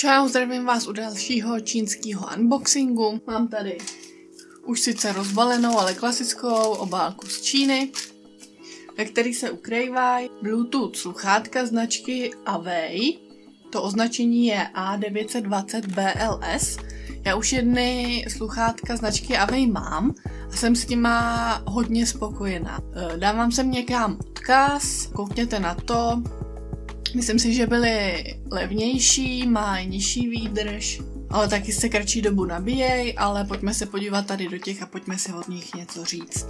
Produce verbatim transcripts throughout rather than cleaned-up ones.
Čau, zdravím vás u dalšího čínského unboxingu. Mám tady už sice rozbalenou, ale klasickou obálku z Číny, ve který se ukrývají Bluetooth sluchátka značky Away. To označení je A devět set dvacet B L S. Já už jedny sluchátka značky Away mám a jsem s nima hodně spokojená. Dávám sem někam odkaz, koukněte na to. Myslím si, že byly levnější, mají nižší výdrž, ale taky se kratší dobu nabíjejí, ale pojďme se podívat tady do těch a pojďme si od nich něco říct.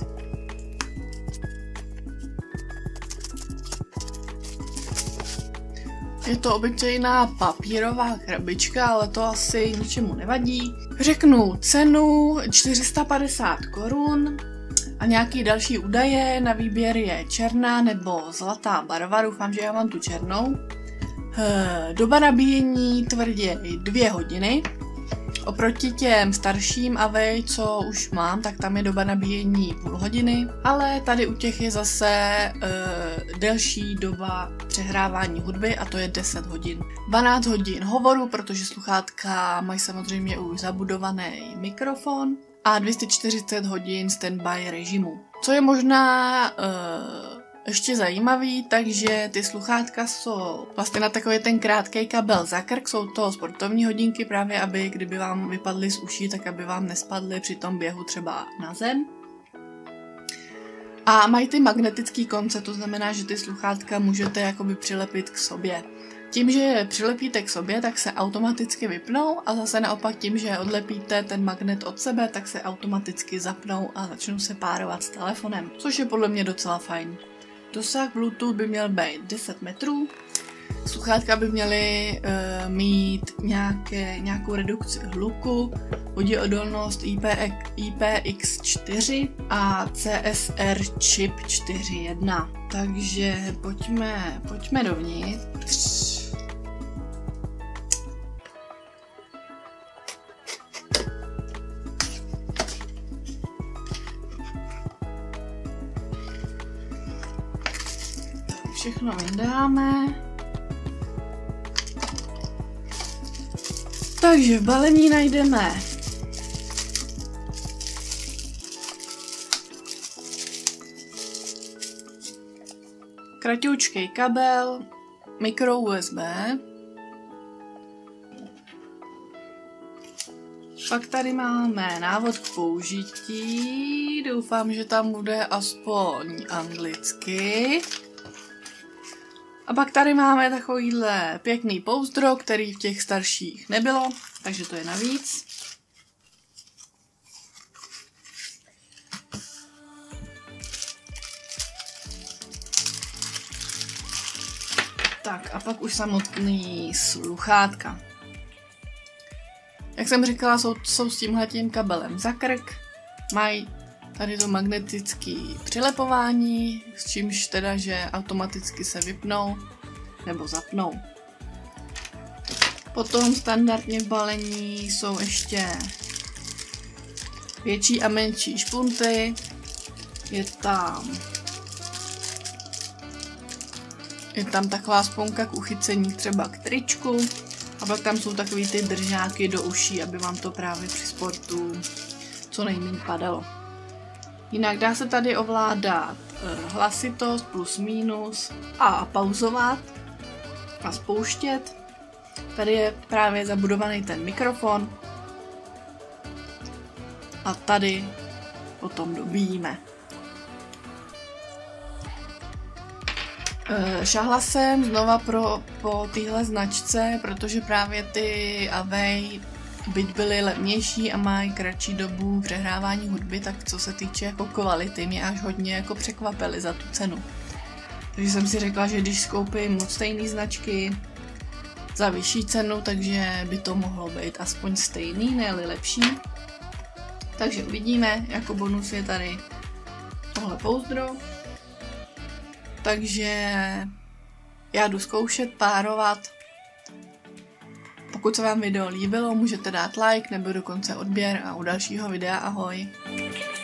Je to obyčejná papírová krabička, ale to asi ničemu nevadí. Řeknu cenu čtyři sta padesát korun a nějaký další údaje. Na výběr je černá nebo zlatá barva, doufám, že já mám tu černou. Doba nabíjení tvrdě dvě hodiny. Oproti těm starším Away, co už mám, tak tam je doba nabíjení půl hodiny, ale tady u těch je zase uh, delší doba přehrávání hudby a to je deset hodin. dvanáct hodin hovoru, protože sluchátka mají samozřejmě už zabudovaný mikrofon a dvě stě čtyřicet hodin standby režimu. Co je možná uh, ještě zajímavý, takže ty sluchátka jsou vlastně na takový ten krátký kabel za krk, jsou to sportovní hodinky právě, aby kdyby vám vypadly z uší, tak aby vám nespadly při tom běhu třeba na zem. A mají ty magnetický konce, to znamená, že ty sluchátka můžete jakoby přilepit k sobě. Tím, že je přilepíte k sobě, tak se automaticky vypnou a zase naopak tím, že odlepíte ten magnet od sebe, tak se automaticky zapnou a začnou se párovat s telefonem, což je podle mě docela fajn. Dosah Bluetooth by měl být deset metrů, sluchátka by měly uh, mít nějaké, nějakou redukci hluku, voděodolnost I P X čtyři a C S R čip čtyři jedna. Takže pojďme, pojďme dovnitř. Všechno vydáme. Takže v balení najdeme kratičký kabel, mikro U S B, pak tady máme návod k použití, doufám, že tam bude aspoň anglicky. A pak tady máme takovýhle pěkný pouzdro, který v těch starších nebylo, takže to je navíc. Tak a pak už samotný sluchátka. Jak jsem říkala, jsou, jsou s tímhletím kabelem za krk, mají tady to magnetické přilepování, s čímž teda, že automaticky se vypnou nebo zapnou. Potom standardně v balení jsou ještě větší a menší špunty. Je tam, je tam taková sponka k uchycení třeba k tričku a pak tam jsou takový ty držáky do uší, aby vám to právě při sportu co nejméně padalo. Jinak dá se tady ovládat hlasitost plus minus a pauzovat a spouštět. Tady je právě zabudovaný ten mikrofon a tady potom dobíjíme. Šahla jsem znova pro, po téhle značce, protože právě ty Away byť byly levnější a mají kratší dobu přehrávání hudby, tak co se týče jako kvality, mě až hodně jako překvapily za tu cenu. Takže jsem si řekla, že když skoupím moc stejné značky za vyšší cenu, takže by to mohlo být aspoň stejný, ne-li lepší. Takže uvidíme, jako bonus je tady tohle pouzdro. Takže já jdu zkoušet, párovat. Pokud se vám video líbilo, můžete dát like nebo dokonce odběr a u dalšího videa ahoj.